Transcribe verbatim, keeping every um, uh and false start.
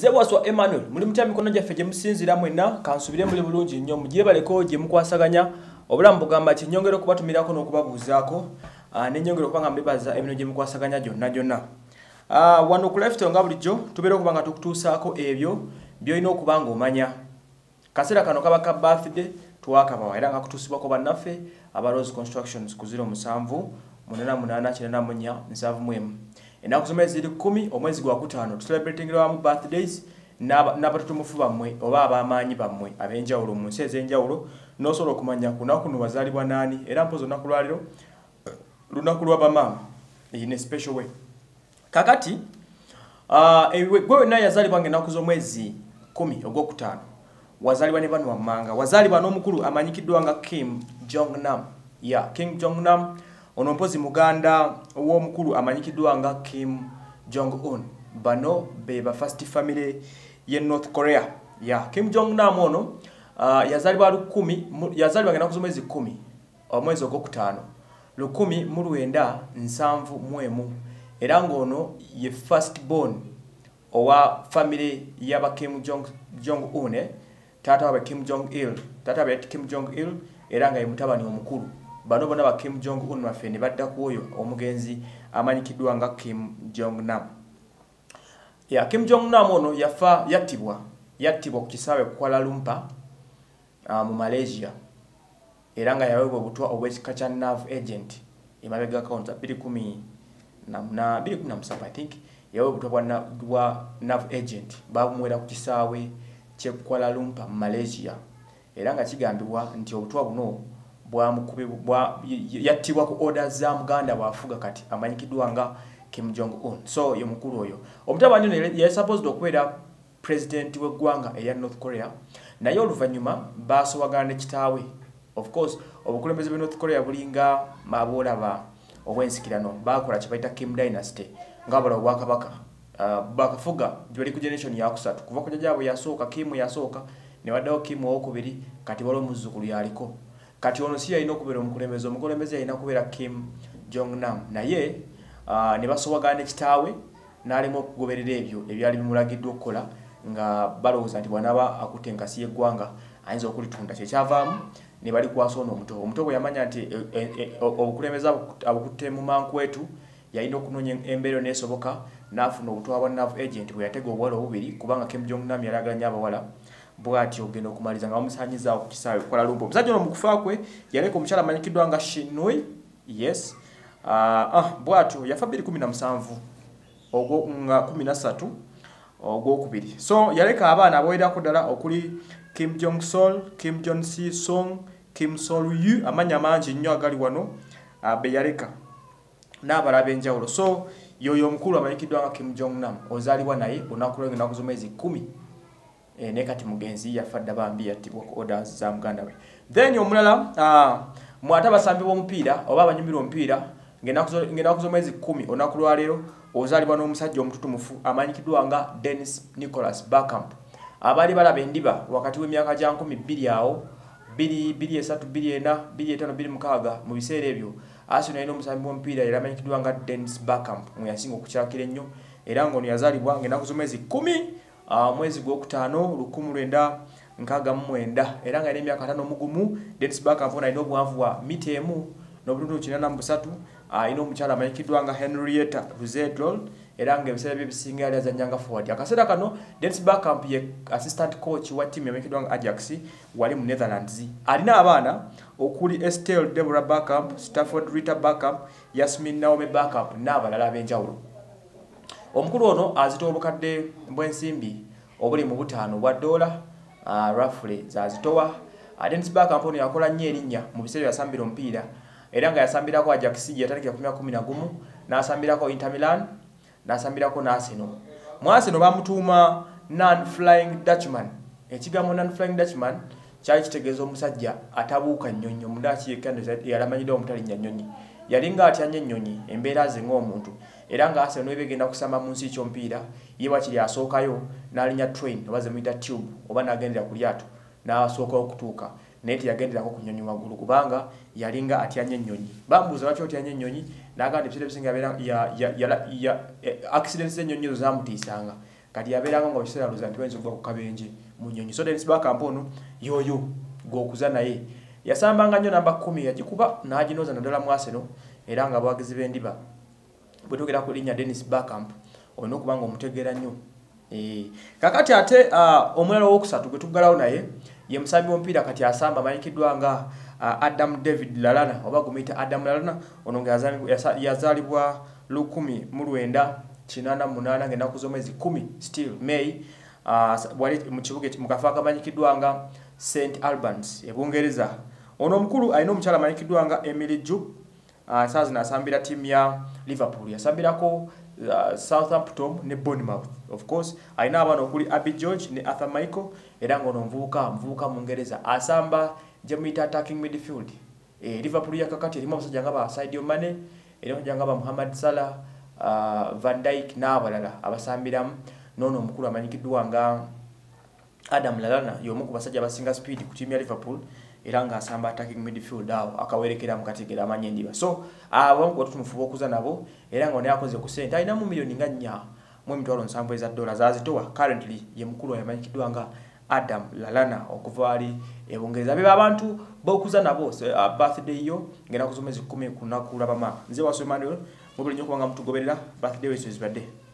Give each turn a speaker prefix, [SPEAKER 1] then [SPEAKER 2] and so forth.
[SPEAKER 1] nze waswa Emmanuel muli mutya mikono gyaffe gye musinzira mwenna kansubire muli bulungi nnyo mugire baleko gye mukwasaganya obulamu bugamba ki nyongera okubatumirako n'okubabuuzaako ne nyongera okuba nga mbebaza ebino gye mukwasaganya gyonna gyonna wano ku lifestyle nga bulijjo tubeera okuba nga tukutuusaako ebyo by'olina okuba ng'omanya kaseera kano kaba ka birthday twakabawa era nga kutuusibwako bannaffe aba Rose Constructions ku zero musanvu munana munana kinana munya nsanvu mu emu ennaku zomwezi ziri kumi omwezi gwa kutaano tucelebratingira wamu birthdays n'abatutumufu bammwe oba ab'amaanyi bammwe ab'enjawulo mu nsi ez'enjawulo n'osobola okumanya ku lunaku luno wazaalibwa naani era mpozi olunaku lwaliro lunaku lwa bamaama in a special way kakati gwe wenna yazaalibwa ng'ennaku z'omwezi kumi ogwokutaano wazaalibwa ne bano wammanga wazaalibwa n'omukulu amanyikiddwa nga Kim Jong Nam ya King Jong Nam ono mpozi muganda w'omukulu amanyikiddwa nga Kim Jong Un bano be ba first family ye North Korea ya Kim Jong Nam ono uh, yazaalibwa lukumi yazaalibwa ng'ennaku z'omwezi kumi omwezi ogwokutaano lukumi mu lwenda nsanvu mu emu era ng'ono ye first born owa family y'aba Kim Jong Jong Un eh? Tata wa Kim Jong Il tata wa Kim Jong Il era nga ye mutabani omukulu bano bonna ba Kim Jong Un mafene badda ku oyo omugenzi amanyikiddwa nga Kim Jong Nam ya Kim Jong Nam ono yafa yattibwa yattibwa ku kisaawe Kuala Lumpur uh, mu Malaysia era nga yaweebwa obutwa obw'ekika kya nerve agent emabega account abiri kumi na abiri kumi na musanvu I think yaweebwa obutwa bwa, bwa nerve agent babumwera ku kisaawe kye Kuala Lumpur mu Malaysia era nga kigambibwa nti obutwa buno bwa mukubibwa yattibwa ku orders za muganda bwafuga kati amanyikiddwa nga Kim Jong Un so yo mukulu oyo omutabani ono yali supposed okubeera president w'eggwanga eya North Korea naye oluvannyuma baasowagana ne kitaawe of course obukulembeze bwa North Korea bulinga maboolaba obwensikirano bakola kye bayita Kim dynasty nga bala obwakabaka uh, bakafuga gyali ku generation yakusatu kuva ku jjajjaabwe yasooka Kim yasooka ne waddawo Kim owokubiri kati waliwo muzzukulu yaliko kati ono si yalina okubeera omukulembeze omukulembeze yalina kubeera Kim Jong Nam naye uh, ne basowagana ne kitaawe n'alema okugoberera ebyo ebyali bimulagiddwa okukola nga balowooza nti bw'anaaba akutte enkasi y'eggwanga ayinza okulitunda kyekyavaamu ne balikwasa ono omuto omuto bwe yamanya nti obukulembeze abukutte mu mankwetu yalina okunoonya embeera n'esoboka n'afuna obutwa bwa nerve agent bwe yatega obuwala obubiri kubanga Kim Jong Nam yali aganya abawala bw'ati ogenda okumaliza nga bamusaanyizaawo ku kisaawe Kuala Lumpur omusajja ono mu kufa kwe yaleka omukyala amanyikiddwa nga Shinui yes uh, ah, bw'atyo yafa bbiri kumi na musanvu ogwo nga kumi na ssatu ogwokubiri so yaleka abaana abawererako ddala okuli Kim Jong Sol Kim Jong Si Song Kim Sol Yu amanya mangi nnyo agali wano uh, be yaleka n'abala ab'enjawulo so yoyo omukulu amanyikiddwa nga Kim Jong Nam ozaalibwa naye olunaku lwe ng'ennaku z'omwezi kumi e, ne kati mugenzi yafa dda bambi yattibwa ku orders za muganda we then omulala uh, mwata basambi b'omupiira oba abanyumirwa omupiira ng'ennaku z'omwezi kumi olunaku lwaleero ozaalibwa n'omusajja omututumufu amanyikiddwa nga Dennis Nicholas Bergkamp abaali balaba endiba wakati w'emyaka gya nkumi bbiri awo bbiri bbiri esatu bbiri ena bbiri etaano bbiri mukaaga mu biseera ebyo Arsenal yalina omusambi w'omupiira era amanyikiddwa nga Dennis Bergkamp mwe yasinga okukyakira ennyo era ng'ono yazaalibwa ng'ennaku z'omwezi kumi uh, mwezi gwokutaano lukumi lwenda nkaaga mu mwenda era nga yalina emyaka ataano mugumu Dennis Bergkamp ono alina obuwanvu bwa mita emu n'obutundu kinana mu busatu alina omukyala amanyikiddwa nga Henrietta Ruzedlol era nga ebiseera bye ebisinga yali azannyanga forward akaseera kano Dennis Bergkamp ye assistant coach wa ttiimu amanyikiddwa nga Ajax wali mu Netherlands alina abaana okuli Estelle Deborah Bergkamp Stafford Rita Bergkamp Yasmin Naomi Bergkamp n'abalala ab'enjawulo omukulu ono azitowa obukadde bw'ensimbi obuli mu butaano bwa dola uh, roughly zazitowa uh, Dennis Bergkamp ono yakola nnyo erinnya mu biseera byasambira omupiira era nga yasambirako Ajax yatandikira ku myaka kumi na gumu n'asambirako Inter Milan n'asambirako n'Arsenal mu Arsenal bamutuuma non-flying Dutchman ekigambo non-flying Dutchman kyali kitegeeza omusajja atabuuka nnyonnyo mundaaki yekkandiza yalamanyiddwa omutalinnya nnyonyi yalinga atya nnyo ennyonyi embeera ze ng'omuntu era nga Arsenal n'ebyo egenda kusamba mu nsi ky'omupiira ye wakiri asookayo n'alinya train oba ze muyita tube oba n'agendera ku lyato n'asookayo okutuuka naye teyagenderako ku nnyonyi waggulu kubanga yalinga atyanya ennyonyi bambuuza lwaki otyanya ennyonyi n'agamba ebiseera ebisinga abeera accidents z'ennyonyi ezo zaamutiisanga kati yabeeranga nga biseera luza nti bayinza okuva ku kabenje mu nnyonyi. So Dennis Bergkamp ono yoyo gw'okuza naye yasambanga nnyo namba kumi yagikuba n'aginoza naddala mu Arsenal era nga abawagizi b'endiba bwe twogera ku linnya Dennis Bergkamp olina okuba nga omutegeera nnyo. Eh, kakati ate uh, omulala owokusatu gwe tuggalawo naye ye musambi w'omupiira kati asamba amanyikiddwa nga uh, Adam David Lallana oba gumuyita Adam Lallana ono nga yazaalibwa lukumi mu lwenda kinaana munaana ng'ennaku z'omwezi kumi still May uh, wali mu kibuga mu kafo akamanyikiddwa nga Saint Albans e Bungereza. Ono omukulu alina omukyala amanyikiddwa nga Emily Jupp uh, saa zino asambira ttiimu ya Liverpool yasambirako Uh, Southampton ne Bournemouth. Of course alina abaana okuli Abby George ne Arthur Michael era ngono mvubuka mvubuka mu Ngereza asamba je muyita attacking midfield. Eh, Liverpool yakakati erimu abasajja nga ba Sadio Mane era nga ba Mohamed Salah, uh, Van Dijk n'abalala abasambiramu. Nono omukulu amanyikiddwa nga Adam Lallana y'omu ku basajja abasinga speed ku ttiimu ya Liverpool era nga asamba attacking midfield awo akawerekera mu kategera amanye ndiba. So abo ngo tumufuba okuza nabo era nga onayakoze ku sente alina mu milioni nga nnya mu emitwalo nsanvu eza dollars azitowa currently ye mukulu yamanyikiddwa nga Adam Lallana okuva ali e Bungereza. Beba abantu bokuza nabo so, uh, birthday yo ngena kuzomezi kumi kunaku labama nze wasomani mu buli nyo kubanga mutugoberera birthday wese zibadde.